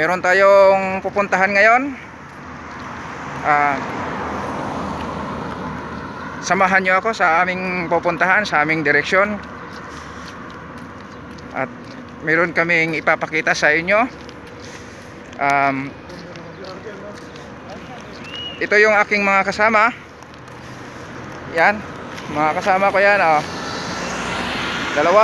Meron tayong pupuntahan ngayon. Samahan nyo ako sa aming pupuntahan, sa aming direksyon. At meron kaming ipapakita sa inyo. Ito yung aking mga kasama. Yan, mga kasama ko yan, oh. Dalawa.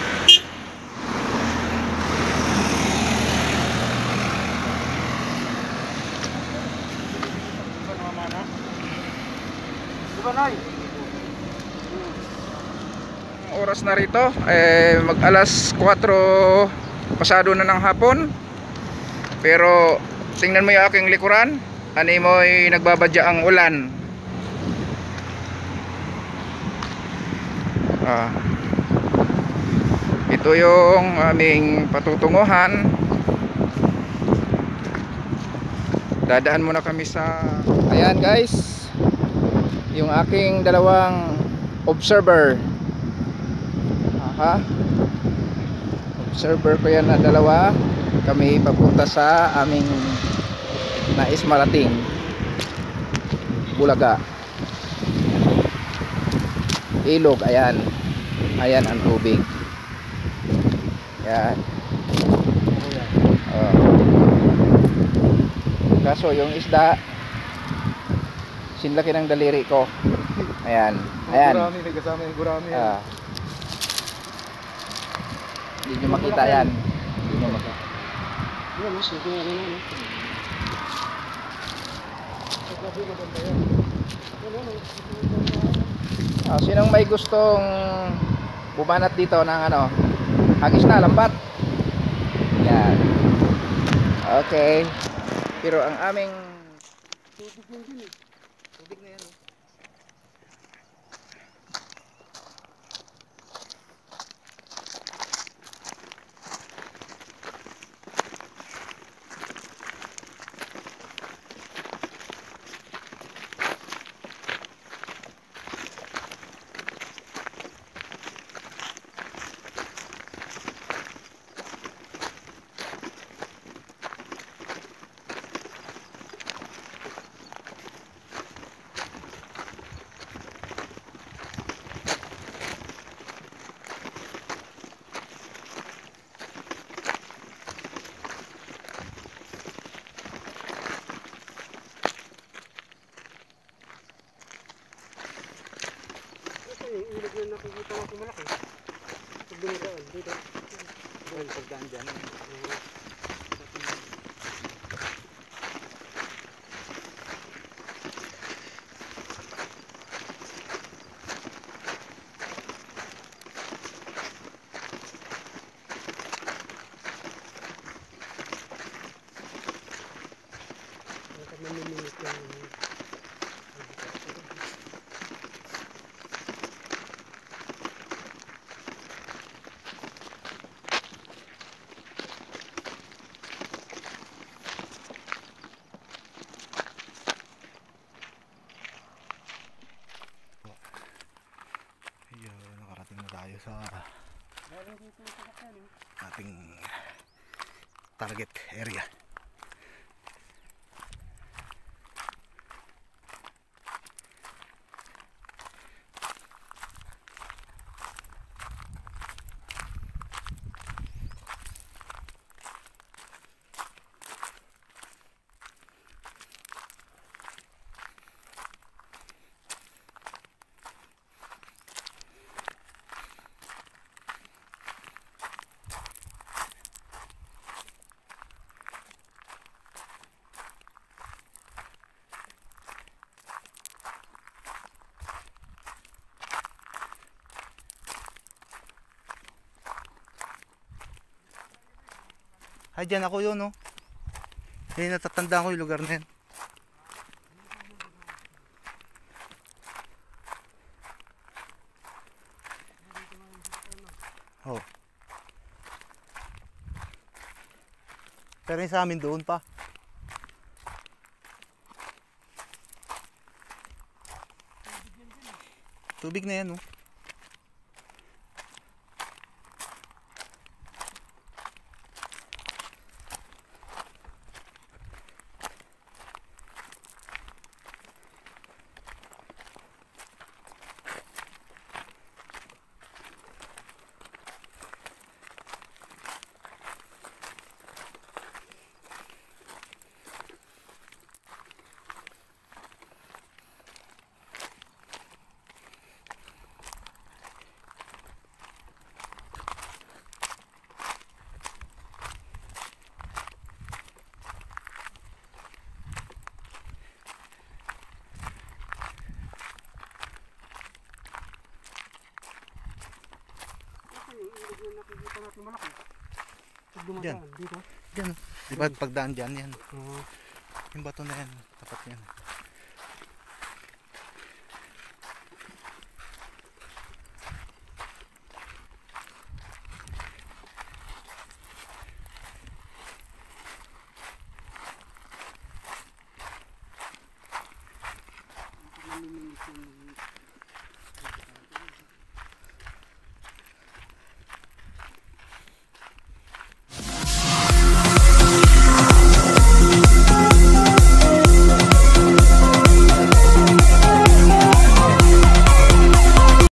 Oras na rito mag alas 4 pasado na ng hapon. Pero tingnan mo yung aking likuran, animoy nagbabadya ang ulan. Ito yung aming patutunguhan. Dadaan muna kami sa, ayan guys, yung aking dalawang observer. Observer ko yan na dalawa. Kami papunta sa aming nais marating, Bulaga, ilog. Ayan, ayan ang tubig. Ayan. Kaso yung isda sinlaki ng daliri ko. Ayan, ayan. Gurami, may kasama yung gurami yan. Hindi nyo makita yan. Hindi nyo makita. Sinong may gustong bumanat dito ng ano, hagis na lambat? Yan. Okay. Pero ang aming tubig na yan. Ilog na nakikita ko malaki. Pag dumadaan dito. Dahil pagdaan dyan. Namimingit yan. Nakarating na tayo sa ating target area. Ay, dyan ako yun, no? Natatandaan ko yung lugar na yan. Oh. Pero yung sa amin doon pa. Tubig na yan, no? Diyan. dumadaan? Dito? Diyan. Di ba pagdaan dyan yan? Oo. Yung bato na yan. Tapat yan. Namiminis yung